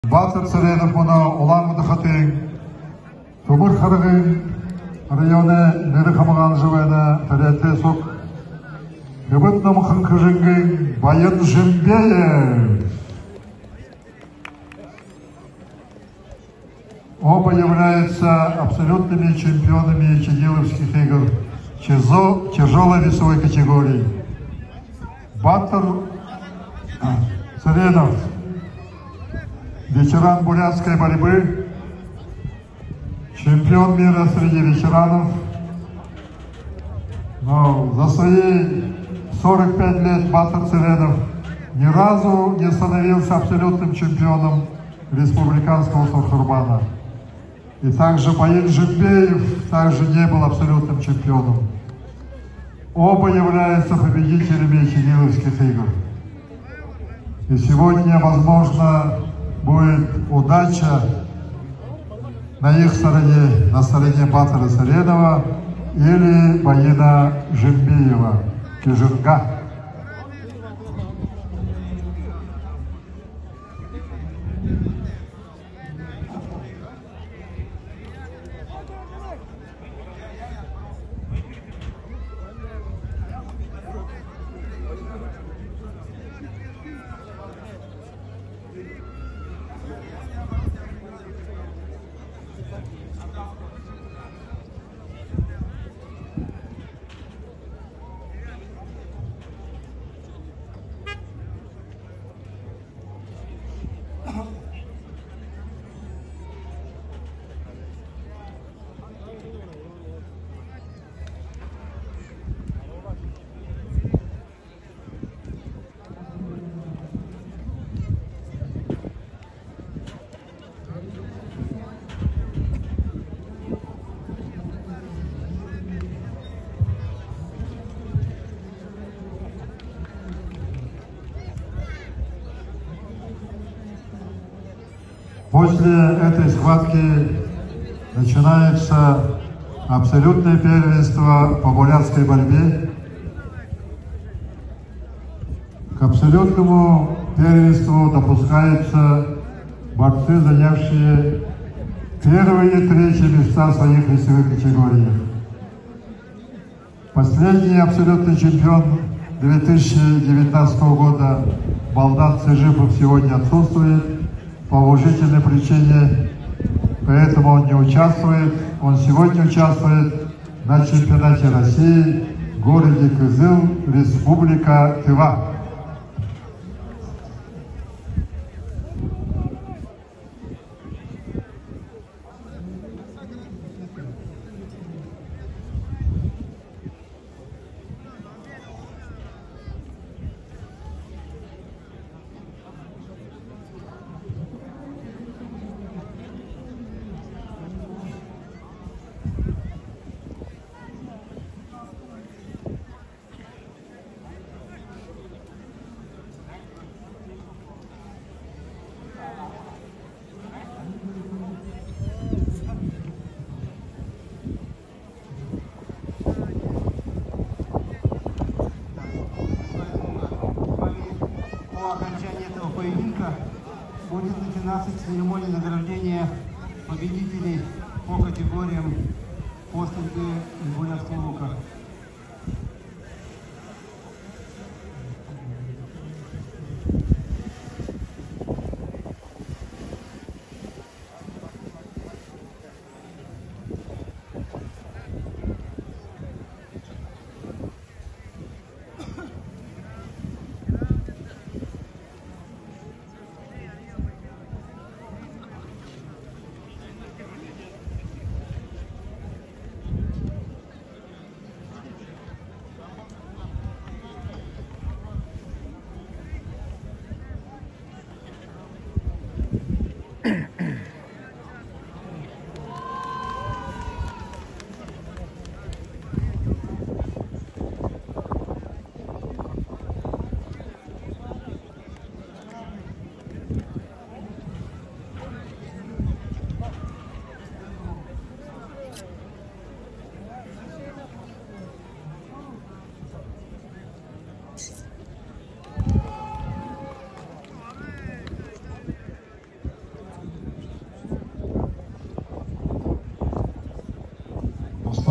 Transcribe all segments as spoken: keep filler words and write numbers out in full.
Батыр Саренов мұна олан мұдықатын Тумыр Харығын районы мері қамыған жывайна тәрәті соқ Кебіт намықын күжіңгін байын жембеев. Оба являются абсолютными чемпионами Чигиловских игр тяжелой весовой категории. Батыр Саренов, ветеран бурятской борьбы, чемпион мира среди ветеранов, но за свои сорок пять лет Батыр Саренов ни разу не становился абсолютным чемпионом республиканского Сурхурбана. И также Байын Жембеев также не был абсолютным чемпионом. Оба являются победителями Чигиловских игр. И сегодня, возможно, будет удача на их стороне, на стороне Батыра Саренова или Байына Жембеева, Кижинга. После этой схватки начинается абсолютное первенство по бурятской борьбе. К абсолютному первенству допускаются борцы, занявшие первые и третьи места в своих весовых категориях. Последний абсолютный чемпион две тысячи девятнадцатого года Балдан Цежипов сегодня отсутствует по уважительной причине, поэтому он не участвует. Он сегодня участвует на чемпионате России в городе Кызыл, Республика Тыва. По окончании этого поединка будет начинаться церемония награждения победителей по категориям постинга и бурятского лука.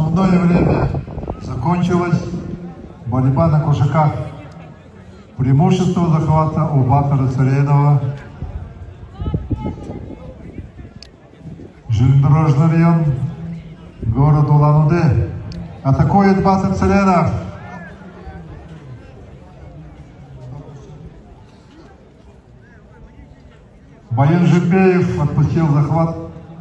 основное время закончилось. Борьба на кушаках. Преимущество захвата у Батора Царенова. Железнодорожный район, город Улан-Удэ. Атакует Батор Царенов. Баян Жипеев отпустил захват.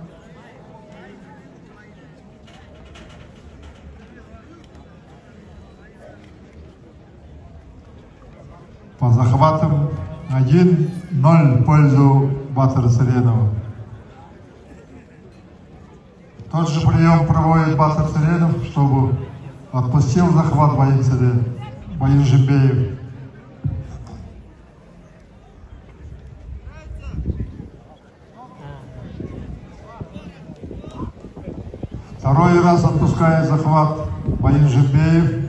По захватам один ноль в пользу Батора Царенова. Тот же прием проводит Батор Царенов, чтобы отпустил захват Баян Царенов, Баян Жипеев. Второй раз отпускает захват Баян Жипеев.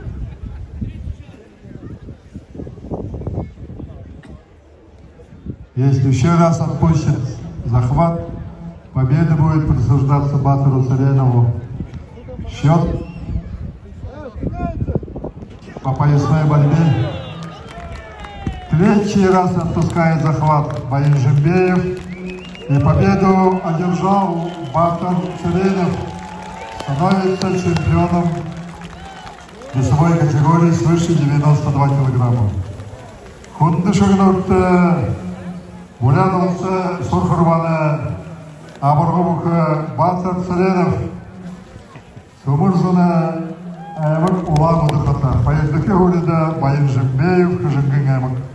Если еще раз отпустит захват, победа будет присуждаться Батору Царенову. Счет по поясной борьбе. Третий раз отпускает захват Баян Жипеев. И победу одержал Батор Царенов. Становится чемпионом весовой категории свыше девяноста двух килограммов. Хундышыгнурты Улянылсы Сурхурваны Абырғымықы Батор Царенов Сумырзыны Аймық Улан Удықата. Поездыке улида Баян Жипеев Хыжынгын Аймық.